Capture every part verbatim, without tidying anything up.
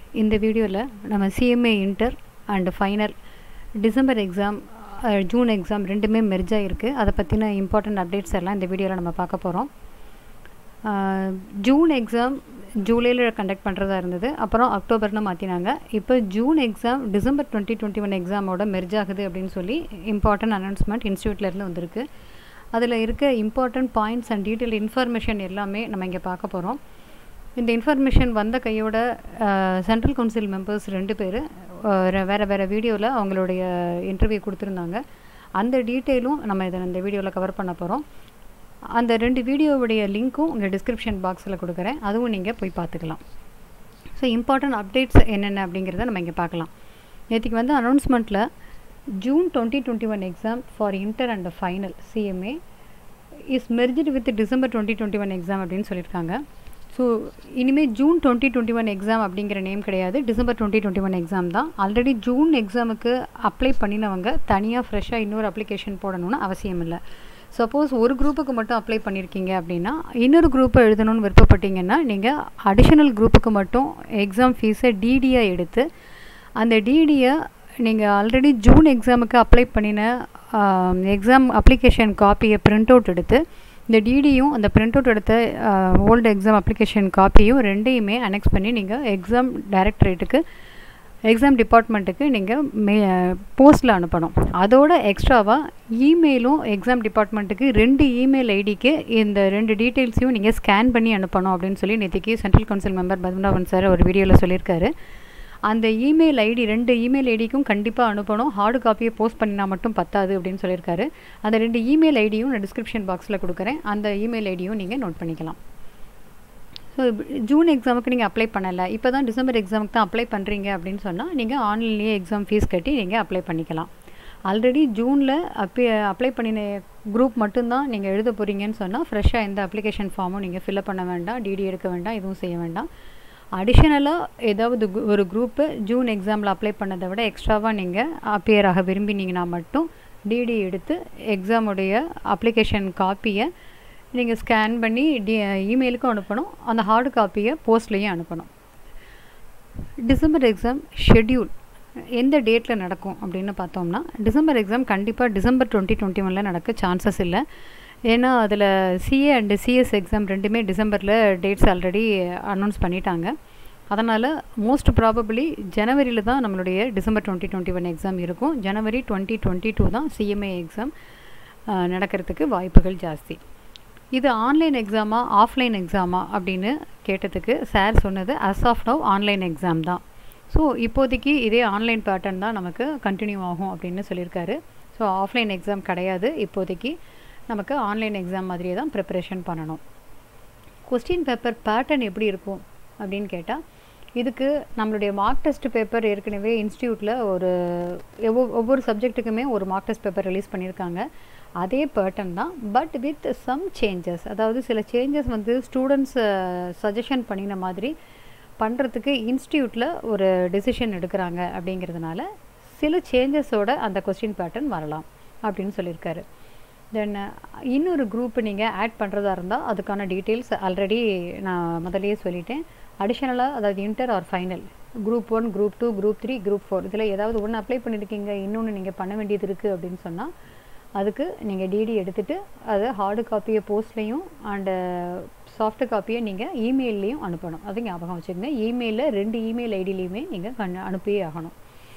இந்த வீடியோவில் நம்ம C M A inter and final December exam June exam ரெண்டுமே மெர்ஜாக இருக்குது. அதை பற்றின இம்பார்ட்டண்ட் அப்டேட்ஸ் எல்லாம் இந்த வீடியோவில் நம்ம பார்க்க போகிறோம். ஜூன் எக்ஸாம் ஜூலையில் கண்டக்ட் பண்ணுறதா இருந்தது, அப்புறம் அக்டோபர்னு மாற்றினாங்க. இப்போ June exam December twenty twenty one எக்ஸாமோட மெர்ஜ் ஆகுது அப்படின்னு சொல்லி இம்பார்ட்டன்ட் அனௌன்ஸ்மெண்ட் இன்ஸ்டியூட்லேருந்து வந்திருக்கு. அதில் இருக்க important points and detail information எல்லாமே நம்ம இங்கே பார்க்க போகிறோம். இந்த இன்ஃபர்மேஷன் வந்த கையோட சென்ட்ரல் கவுன்சில் மெம்பர்ஸ் ரெண்டு பேர் வேறு வேறு வீடியோவில் அவங்களுடைய இன்டர்வியூ கொடுத்துருந்தாங்க. அந்த டீட்டெயிலும் நம்ம இதை இந்த வீடியோவில் கவர் பண்ண போகிறோம். அந்த ரெண்டு வீடியோவுடைய லிங்க்கும் உங்கள் டிஸ்கிரிப்ஷன் பாக்ஸில் கொடுக்குறேன், அதுவும் நீங்கள் போய் பார்த்துக்கலாம். ஸோ இம்பார்ட்டன்ட் அப்டேட்ஸ் என்னென்ன அப்படிங்கிறத நம்ம இங்கே பார்க்கலாம். நேற்றுக்கு வந்து அனௌன்ஸ்மெண்ட்டில் June twenty twenty one exam for inter and final C M A is merged with December twenty twenty one exam அப்படின்னு சொல்லியிருக்காங்க. ஸோ இனிமேல் June twenty twenty one exam அப்படிங்கிற நேம் கிடையாது, December twenty twenty one exam தான். Already June எக்ஸாமுக்கு apply பண்ணினவங்க தனியாக ஃப்ரெஷ்ஷாக இன்னொரு அப்ளிகேஷன் போடணும்னு அவசியம் இல்லை. சப்போஸ் ஒரு குரூப்புக்கு மட்டும் அப்ளை பண்ணியிருக்கீங்க அப்படின்னா, இன்னொரு குரூப்பை எழுதணும்னு விருப்பப்பட்டீங்கன்னா நீங்கள் அடிஷ்னல் குரூப்புக்கு மட்டும் எக்ஸாம் ஃபீஸை டிடியாக எடுத்து அந்த டிடியை நீங்கள் ஆல்ரெடி ஜூன் எக்ஸாமுக்கு அப்ளை பண்ணின எக்ஸாம் அப்ளிகேஷன் காப்பியை பிரிண்ட் அவுட் எடுத்து இந்த டிடியும் அந்த பிரிண்ட் அவுட் எடுத்த ஓல்டு எக்ஸாம் அப்ளிகேஷன் காப்பியும் ரெண்டையுமே அனெக்ஸ் பண்ணி நீங்கள் எக்ஸாம் டைரக்டரேட்டுக்கு எக்ஸாம் டிபார்ட்மெண்ட்டுக்கு நீங்கள் மே போஸ்ட்டில் அனுப்பணும். அதோட எக்ஸ்ட்ராவாக இமெயிலும் எக்ஸாம் டிபார்ட்மெண்ட்டுக்கு ரெண்டு இமெயில் ஐடிக்கு இந்த ரெண்டு டீட்டெயில்ஸையும் நீங்கள் ஸ்கேன் பண்ணி அனுப்பணும் அப்படின்னு சொல்லி நேற்றுக்கு central council member Padmanabhan sir ஒரு வீடியோவில் சொல்லியிருக்காரு. அந்த இமெயில் ஐடி ரெண்டு இமெயில் ஐடிக்கும் கண்டிப்பாக அனுப்பணும். ஹார்டு காப்பியை போஸ்ட் பண்ணினா மட்டும் பத்தாது அப்படின்னு சொல்லியிருக்காரு. அந்த ரெண்டு இமெயில் ஐடியும் நான் டிஸ்கிரிப்ஷன் பாக்ஸில் கொடுக்குறேன், அந்த இமெயில் ஐடியும் நீங்கள் நோட் பண்ணிக்கலாம். ஸோ ஜூன் எக்ஸாமுக்கு நீங்கள் அப்ளை பண்ணலை, இப்போ தான் டிசம்பர் எக்ஸாமுக்கு தான் அப்ளை பண்ணுறீங்க அப்படின்னு சொன்னால் நீங்கள் ஆன்லைன்லேயே எக்ஸாம் ஃபீஸ் கட்டி நீங்கள் அப்ளை பண்ணிக்கலாம். ஆல்ரெடி ஜூனில் அப்பே அப்ளை பண்ணின குரூப் மட்டும்தான் நீங்கள் எழுத போகிறீங்கன்னு சொன்னால் ஃப்ரெஷ்ஷாக எந்த அப்ளிகேஷன் ஃபார்மும் நீங்கள் ஃபில்அப் பண்ண வேண்டாம், டிடி எடுக்க வேண்டாம், எதுவும் செய்ய வேண்டாம். அடிஷ்னலாக ஏதாவது ஒரு குரூப்பு ஜூன் எக்ஸாமில் அப்ளை பண்ணதை விட எக்ஸ்ட்ராவாக நீங்கள் அப்பியர் ஆக விரும்பினீங்கன்னா மட்டும் டிடி எடுத்து எக்ஸாமுடைய அப்ளிகேஷன் காப்பியை நீங்கள் ஸ்கேன் பண்ணி டி இமெயிலுக்கும் அனுப்பணும், அந்த ஹார்டு காப்பியை போஸ்ட்லேயும் அனுப்பணும். டிசம்பர் எக்ஸாம் ஷெட்யூல் எந்த டேட்டில் நடக்கும் அப்படின்னு பார்த்தோம்னா, டிசம்பர் எக்ஸாம் கண்டிப்பாக டிசம்பர் டுவெண்ட்டி டுவெண்ட்டி ஒனில் நடக்க சான்சஸ் இல்லை. ஏன்னா அதில் சிஏ அண்டு சிஎஸ் எக்ஸாம் ரெண்டுமே டிசம்பரில் டேட்ஸ் ஆல்ரெடி அனௌன்ஸ் பண்ணிட்டாங்க. அதனால் மோஸ்ட் ப்ராபபிளி ஜனவரியில் தான் நம்மளுடைய December twenty twenty one exam இருக்கும். ஜனவரி டுவெண்ட்டி டுவெண்ட்டி டூ தான் C M A எக்ஸாம் நடக்கிறதுக்கு வாய்ப்புகள் ஜாஸ்தி. இது ஆன்லைன் எக்ஸாமா ஆஃப்லைன் எக்ஸாமா அப்படின்னு கேட்டதுக்கு சார் சொன்னது as of now online exam தான். ஸோ இப்போதைக்கு இதே ஆன்லைன் பேட்டர்ன் தான் நமக்கு கண்டினியூ ஆகும் அப்படின்னு சொல்லியிருக்காரு. ஸோ ஆஃப்லைன் எக்ஸாம் கிடையாது, இப்போதைக்கு நமக்கு ஆன்லைன் எக்ஸாம் மாதிரியே தான் ப்ரிப்பரேஷன் பண்ணணும். கொஸ்டின் பேப்பர் பேட்டர்ன் எப்படி இருக்கும் அப்படின்னு கேட்டால், இதுக்கு நம்மளுடைய மார்க் டெஸ்ட் பேப்பர் ஏற்கனவே இன்ஸ்டியூட்டில் ஒரு ஒவ்வொரு சப்ஜெக்ட்டுக்குமே ஒரு மார்க் டெஸ்ட் பேப்பர் ரிலீஸ் பண்ணியிருக்காங்க. அதே பேட்டர்ன் தான், பட் வித் சம் சேஞ்சஸ். அதாவது சில சேஞ்சஸ் வந்து ஸ்டூடெண்ட்ஸ் சஜஷன் பண்ணின மாதிரி பண்ணுறதுக்கு இன்ஸ்டியூட்டில் ஒரு டெசிஷன் எடுக்கிறாங்க. அப்படிங்கிறதுனால சில சேஞ்சஸோட அந்த கொஸ்டின் பேட்டர்ன் வரலாம் அப்படின்னு சொல்லியிருக்காரு. தென் இன்னொரு குரூப்பு நீங்கள் ஆட் பண்ணுறதா இருந்தால் அதுக்கான டீட்டெயில்ஸ் ஆல்ரெடி நான் முதலையே சொல்லிட்டேன். அடிஷ்னலாக அதாவது inter or final group one group two group three group four இதில் ஏதாவது ஒன்று அப்ளை பண்ணியிருக்கீங்க, இன்னொன்று நீங்கள் பண்ண வேண்டியது இருக்குது அப்படின்னு சொன்னால் அதுக்கு நீங்கள் டிடி எடுத்துகிட்டு அதை ஹார்டு காப்பியை போஸ்ட்லேயும் அண்டு சாஃப்ட் காப்பியை நீங்கள் இமெயில்லையும் அனுப்பணும். அது ஞாபகம் வச்சுக்கோங்க. இமெயிலில் ரெண்டு இமெயில் ஐடியிலையுமே நீங்கள் கண் அனுப்பியே ஆகணும்.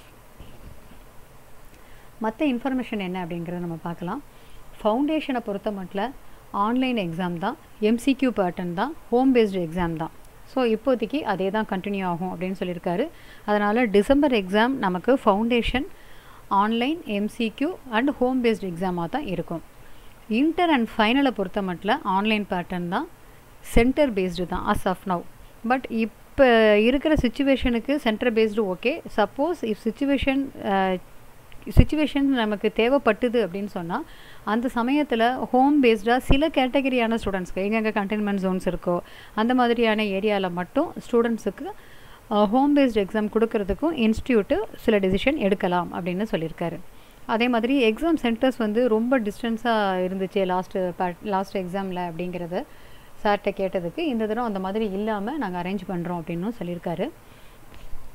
மற்ற இன்ஃபர்மேஷன் என்ன அப்படிங்கிறத நம்ம பார்க்கலாம். ஃபவுண்டேஷனை பொறுத்த மட்டும் ஆன்லைன் எக்ஸாம் தான், எம்சிக்யூ பேட்டர்ன் தான், ஹோம் பேஸ்டு எக்ஸாம் தான். ஸோ இப்போதைக்கு அதே தான் கண்டினியூ ஆகும் அப்படின்னு சொல்லியிருக்காரு. அதனால் டிசம்பர் எக்ஸாம் நமக்கு foundation online MCQ and home based எக்ஸாமாக தான் இருக்கும். இன்டர் அண்ட் ஃபைனலை பொறுத்த மட்டும் ஆன்லைன் பேட்டர்ன் தான், சென்டர் பேஸ்டு தான் அஸ் ஆஃப் நவ். பட் இப்போ இருக்கிற சுச்சுவேஷனுக்கு centre based okay. Suppose if situation situation நமக்கு தேவைப்பட்டுது அப்படின்னு சொன்னால் அந்த சமயத்தில் ஹோம் பேஸ்டாக சில கேட்டகரியான ஸ்டூடெண்ட்ஸ்க்கு எங்கெங்கே கண்டெய்ன்மெண்ட் ஜோன்ஸ் இருக்கோ அந்த மாதிரியான ஏரியாவில் மட்டும் ஸ்டூடெண்ட்ஸுக்கு ஹோம் பேஸ்டு எக்ஸாம் கொடுக்கறதுக்கும் இன்ஸ்டியூட்டு சில டெசிஷன் எடுக்கலாம் அப்படின்னு சொல்லியிருக்காரு. அதே மாதிரி எக்ஸாம் சென்டர்ஸ் வந்து ரொம்ப டிஸ்டன்ஸாக இருந்துச்சு லாஸ்ட்டு லாஸ்ட் எக்ஸாமில் அப்படிங்கிறத சார்கிட்ட கேட்டதுக்கு இந்த தடவை அந்த மாதிரி இல்லாமல் நாங்கள் அரேஞ்ச் பண்ணுறோம் அப்படின்னு சொல்லியிருக்காரு.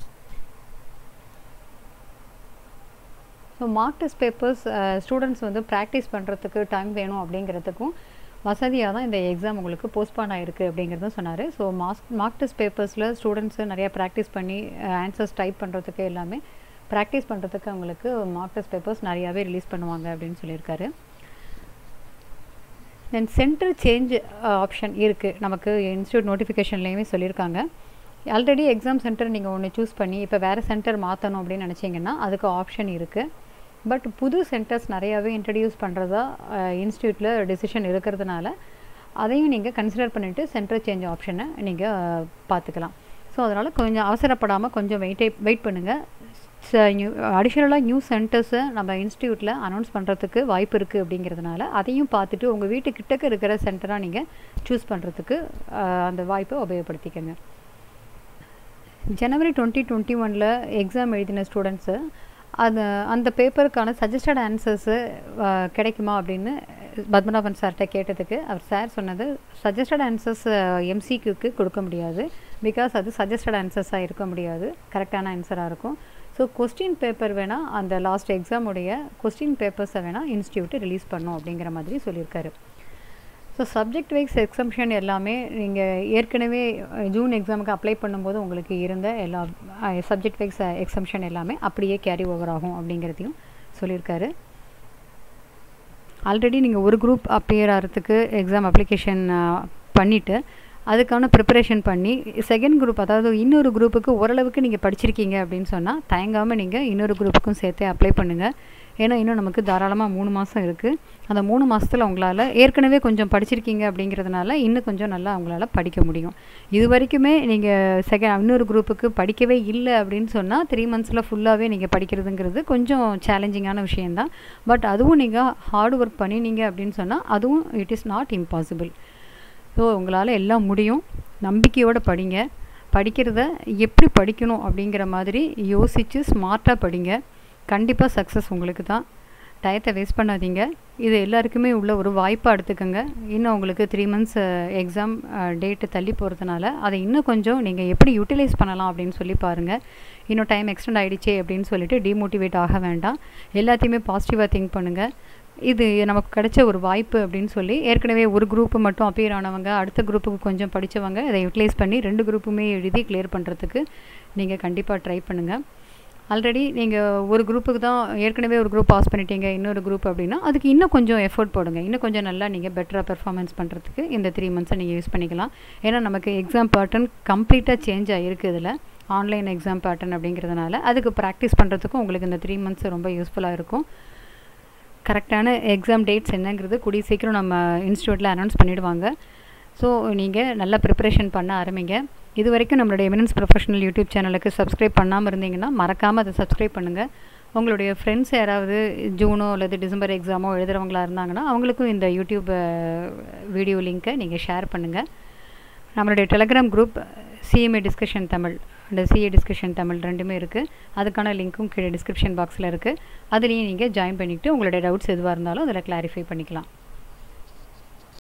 So mark test papers students வந்து ப்ராக்டிஸ் பண்ணுறதுக்கு டைம் வேணும் அப்படிங்கிறதுக்கும் வசதியாக தான் இந்த எக்ஸாம் உங்களுக்கு போஸ்ட்பான் ஆகிருக்கு அப்படிங்கிறதும் சொன்னார். ஸோ மாஸ்க் மார்க் டெஸ்ட் பேப்பர்ஸில் ஸ்டூடெண்ட்ஸு நிறையா ப்ராக்டிஸ் பண்ணி ஆன்சர்ஸ் டைப் பண்ணுறதுக்கு எல்லாமே ப்ராக்டிஸ் பண்ணுறதுக்கு அவங்களுக்கு மார்க் டெஸ்ட் பேப்பர்ஸ் நிறையாவே ரிலீஸ் பண்ணுவாங்க அப்படின்னு சொல்லியிருக்காரு. தென் சென்டர் சேஞ்ச் ஆப்ஷன் இருக்குது, நமக்கு இன்ஸ்டியூட் நோட்டிஃபிகேஷன்லேயுமே சொல்லியிருக்காங்க. ஆல்ரெடி எக்ஸாம் சென்டர் நீங்கள் ஒன்று சூஸ் பண்ணி இப்போ வேறு சென்டர் மாற்றணும் அப்படின்னு நினச்சிங்கன்னா அதுக்கு ஆப்ஷன் இருக்குது. பட் புது சென்டர்ஸ் நிறையாவே இன்ட்ரடியூஸ் பண்ணுறதா இன்ஸ்டியூட்டில் டிசிஷன் இருக்கிறதுனால அதையும் நீங்கள் கன்சிடர் பண்ணிவிட்டு சென்டர் சேஞ்ச் ஆப்ஷனை நீங்கள் பார்த்துக்கலாம். ஸோ அதனால் கொஞ்சம் அவசரப்படாமல் கொஞ்சம் வெயிட்டே வெயிட் பண்ணுங்கள். நியூ அடிஷ்னலாக நியூ சென்டர்ஸை நம்ம இன்ஸ்டியூட்டில் அனௌன்ஸ் பண்ணுறதுக்கு வாய்ப்பு இருக்குது அப்படிங்கிறதுனால அதையும் பார்த்துட்டு உங்கள் வீட்டுக்கிட்டக்க இருக்கிற சென்டராக நீங்கள் சூஸ் பண்ணுறதுக்கு அந்த வாய்ப்பை உபயோகப்படுத்திக்கங்க. ஜனவரி டுவெண்ட்டி டுவெண்ட்டி ஒனில் எக்ஸாம் எழுதின ஸ்டூடெண்ட்ஸு அது அந்த பேப்பருக்கான சஜஸ்டட் ஆன்சர்ஸு கிடைக்குமா அப்படின்னு பத்மநாபன் சார்கிட்ட கேட்டதுக்கு அவர் சார் சொன்னது சஜஸ்டட் ஆன்சர்ஸ் எம்சிக்யூக்கு கொடுக்க முடியாது, பிகாஸ் அது சஜஸ்டட் ஆன்சர்ஸாக இருக்க முடியாது, கரெக்டான ஆன்சராக இருக்கும். ஸோ கொஸ்டின் பேப்பர் வேணால் அந்த லாஸ்ட் எக்ஸாமுடைய கொஸ்டின் பேப்பர்ஸை வேணால் இன்ஸ்டியூட்டு ரிலீஸ் பண்ணும் அப்படிங்கிற மாதிரி சொல்லியிருக்காரு. ஸோ சப்ஜெக்ட் வைஸ் எக்ஸம்ஷன் எல்லாமே நீங்கள் ஏற்கனவே ஜூன் எக்ஸாமுக்கு அப்ளை பண்ணும்போது உங்களுக்கு இருந்த எல்லா சப்ஜெக்ட் வைஸ் எக்ஸம்ஷன் எல்லாமே அப்படியே கேரி ஓவர் ஆகும் அப்படிங்கிறதையும் சொல்லியிருக்காரு. ஆல்ரெடி நீங்கள் ஒரு குரூப் அப்பியர் ஆகிறதுக்கு எக்ஸாம் அப்ளிகேஷன் பண்ணிவிட்டு அதுக்கான ப்ரிப்பரேஷன் பண்ணி செகண்ட் குரூப், அதாவது இன்னொரு குரூப்புக்கு ஓரளவுக்கு நீங்கள் படிச்சிருக்கீங்க அப்படின்னு சொன்னால் தயங்காமல் நீங்கள் இன்னொரு குரூப்புக்கும் சேர்த்து அப்ளை பண்ணுங்கள். ஏன்னா இன்னும் நமக்கு தாராளமாக மூணு மாதம் இருக்குது. அந்த மூணு மாதத்தில் உங்களால் ஏற்கனவே கொஞ்சம் படிச்சிருக்கீங்க அப்படிங்கிறதுனால இன்னும் கொஞ்சம் நல்லா உங்களால் படிக்க முடியும். இது வரைக்குமே நீங்கள் செகண்ட் இன்னொரு குரூப்புக்கு படிக்கவே இல்லை அப்படின்னு சொன்னால் த்ரீ மந்த்ஸில் ஃபுல்லாகவே நீங்கள் படிக்கிறதுங்கிறது கொஞ்சம் சேலஞ்சிங்கான விஷயந்தான். பட் அதுவும் நீங்கள் ஹார்ட் ஒர்க் பண்ணினீங்க அப்படின்னு சொன்னால் அதுவும் it is not impossible. So உங்களால் எல்லாம் முடியும். நம்பிக்கையோடு படிங்க. படிக்கிறத எப்படி படிக்கணும் அப்படிங்கிற மாதிரி யோசித்து ஸ்மார்ட்டாக படிங்க. கண்டிப்பாக சக்ஸஸ் உங்களுக்கு தான். டயத்தை வேஸ்ட் பண்ணாதீங்க. இது எல்லாருக்குமே உள்ள ஒரு வாய்ப்பாக எடுத்துக்கோங்க. இன்னும் உங்களுக்கு த்ரீ மந்த்ஸ் எக்ஸாம் டேட்டு தள்ளி போகிறதுனால அதை இன்னும் கொஞ்சம் நீங்கள் எப்படி யூட்டிலைஸ் பண்ணலாம் அப்படின்னு சொல்லி பாருங்கள். இன்னும் டைம் எக்ஸ்டெண்ட் ஆகிடுச்சே அப்படின்னு சொல்லிட்டு டிமோட்டிவேட் ஆக வேண்டாம். எல்லாத்தையுமே பாசிட்டிவாக திங்க் பண்ணுங்கள். இது நமக்கு கிடைச்ச ஒரு வாய்ப்பு அப்படின்னு சொல்லி ஏற்கனவே ஒரு குரூப்பு மட்டும் அப்பியர் ஆனவங்க அடுத்த குரூப்புக்கு கொஞ்சம் படித்தவங்க இதை யூட்டிலைஸ் பண்ணி ரெண்டு குரூப்புமே எழுதி கிளியர் பண்ணுறதுக்கு நீங்கள் கண்டிப்பாக ட்ரை பண்ணுங்கள். ஆல்ரெடி நீங்கள் ஒரு குரூப்புக்கு தான் ஏற்கனவே ஒரு குரூப் பாஸ் பண்ணிட்டீங்க, இன்னொரு குரூப் அப்படின்னா அதுக்கு இன்னும் கொஞ்சம் எஃபோர்ட் போடுங்க. இன்னும் கொஞ்சம் நல்லா நீங்கள் பெட்டராக பெர்ஃபார்மன்ஸ் பண்ணுறதுக்கு இந்த த்ரீ மந்த்ஸை நீங்கள் யூஸ் பண்ணிக்கலாம். ஏன்னா நமக்கு எக்ஸாம் பேட்டர்ன் கம்ப்ளீட்டாக சேஞ்ச் ஆகிருக்கு. இதில் ஆன்லைன் எக்ஸாம் பேட்டர்ன் அப்படிங்கிறதுனால அதுக்கு ப்ராக்டிஸ் பண்ணுறதுக்கும் உங்களுக்கு இந்த த்ரீ மந்த்ஸ் ரொம்ப யூஸ்ஃபுல்லாக இருக்கும். கரெக்டான எக்ஸாம் டேட்ஸ் என்னங்கிறது கூடிய சீக்கிரம் நம்ம இன்ஸ்டியூட்டில் அனௌன்ஸ் பண்ணிவிடுவாங்க. ஸோ நீங்கள் நல்லா ப்ரிப்பரேஷன் பண்ண ஆரம்பிங்க. இது வரைக்கும் நம்மளுடைய எமினன்ஸ் ப்ரொஃபஷனல் யூடியூப் சேனலுக்கு சப்ஸ்கிரைப் பண்ணாமல் இருந்தீங்கன்னா மறக்காமல் அதை சப்ஸ்கிரைப் பண்ணுங்கள். உங்களுடைய ஃப்ரெண்ட்ஸ் யாராவது ஜூனோ அல்லது டிசம்பர் எக்ஸாமோ எழுதுகிறவங்களா இருந்தாங்கன்னா அவங்களுக்கும் இந்த யூடியூப் வீடியோ லிங்க்கை நீங்கள் ஷேர் பண்ணுங்கள். நம்மளுடைய Telegram group CMA discussion Tamil அந்த சிஏ டிஸ்கஷன் தமிழ் ரெண்டுமே இருக்குது. அதுக்கான லிங்க்கும் கீழே டிஸ்கிரிப்ஷன் பாக்ஸில் இருக்குது. அதுலேயும் நீங்கள் ஜாயின் பண்ணிவிட்டு உங்களுடைய டவுட்ஸ் எதுவாக இருந்தாலும் அதில் கிளாரிஃபை பண்ணிக்கலாம்.